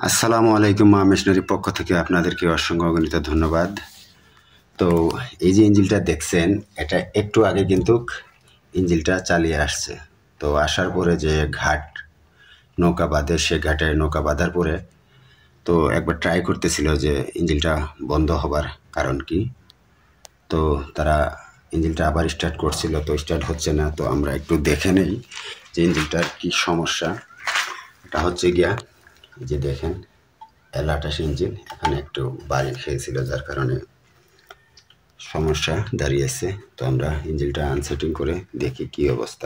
আসসালামু আলাইকুম। মা মেশিনারির পক্ষ থেকে আপনাদেরকে অসংখ্য অগণিত ধন্যবাদ। তো এই যে ইঞ্জিনটা দেখছেন, এটা একটু আগে কিন্তু ইঞ্জিনটা চালিয়ে আসছে। তো আসার পরে যে ঘাট নৌকা বাঁধে, সে ঘাটে নৌকা বাঁধার পরে তো একবার ট্রাই করতেছিল যে ইঞ্জিনটা বন্ধ হবার কারণ কি। তো তারা ইঞ্জিনটা আবার স্টার্ট করছিল, তো স্টার্ট হচ্ছে না। তো আমরা একটু দেখে নেই যে ইঞ্জিনটার কি সমস্যা। এটা হচ্ছে গিয়া এই যে দেখেন L28 ইঞ্জিন, এখানে একটু বাড়ি খেয়েছিল, যার কারণে সমস্যা দাঁড়িয়েছে। তো আমরা ইঞ্জিনটা আনসেটিং করে দেখি কি অবস্থা।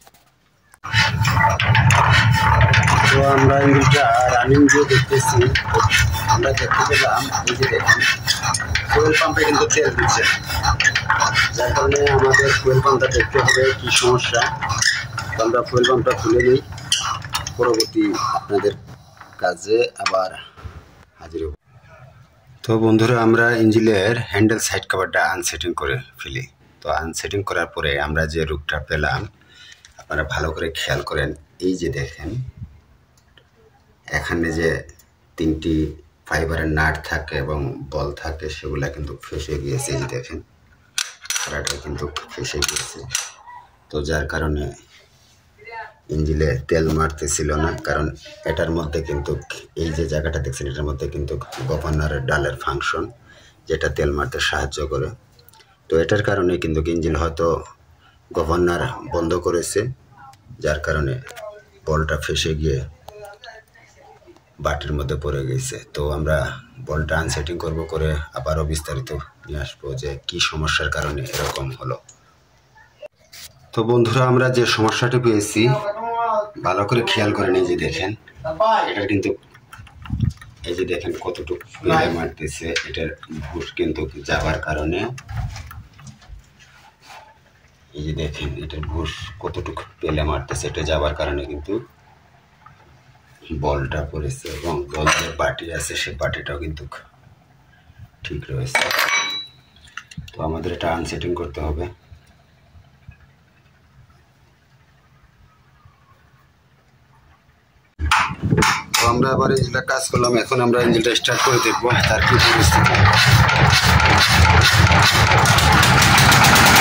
তো আমরা ইঞ্জিনটা রানিং দিয়ে দেখতেছি। আমরা দেখতে পেলাম এই যে দেখেন ফুয়েল পাম্পে কিন্তু তেল দিচ্ছে, যার কারণে আমাদের ফুয়েল পাম্পটা দেখতে হবে কি সমস্যা। তো আমরা ফুয়েল পাম্পটা খুলে নিই, পরবর্তী আপনাদের কাজে আবার হাজির হব। তো বন্ধুরা, আমরা ইঞ্জিনের হ্যান্ডেল সাইড কভারটা আনসেটিং করে ফেলি। তো আনসেটিং করার পরে আমরা যে রূপটা পেলাম, আপনারা ভালো করে খেয়াল করেন। এই যে দেখেন এখানে যে তিনটি ফাইবারের নাট থাকে এবং বল থাকে, সেগুলা কিন্তু ফেসে গিয়েছে। এই যে দেখেন খাড়াটা কিন্তু ফেসে গিয়েছে। তো যার কারণে ইঞ্জিনে তেল মারতেছিল না, কারণ এটার মধ্যে কিন্তু এই যে জায়গাটা দেখছেন, এটার মধ্যে কিন্তু গভর্নরের ডালের ফাংশন, যেটা তেল মারতে সাহায্য করে। তো এটার কারণে কিন্তু ইঞ্জিন হয়তো গভর্নর বন্ধ করেছে, যার কারণে বলটা ফেসে গিয়ে বাটির মধ্যে পড়ে গেছে। তো আমরা বলটা আনসেটিং করব, করে আবারও বিস্তারিত নিয়ে আসবো যে কি সমস্যার কারণে এরকম হলো। তো বন্ধুরা, আমরা যে সমস্যাটি পেয়েছি ভালো করে খেয়াল করে নিয়ে যে দেখেন, এটা কিন্তু এই যে দেখেন কতটুকু পেলে মারতেছে। এটার ঘুষ কিন্তু যাবার কারণে এই যে দেখেন এটার ঘুষ কতটুকু পেলে মারতেছে, এটা যাবার কারণে কিন্তু বলটা পড়েছে, এবং বল যে বাটি আছে সে বাটিটাও কিন্তু ঠিক রয়েছে। তো আমাদের এটা আনসেটিং করতে হবে। তো আমরা আবার ইঞ্জিনটা কাজ করলাম, এখন আমরা ইঞ্জিনটা স্টার্ট করে দেখবো তার কি পরিস্থিতি।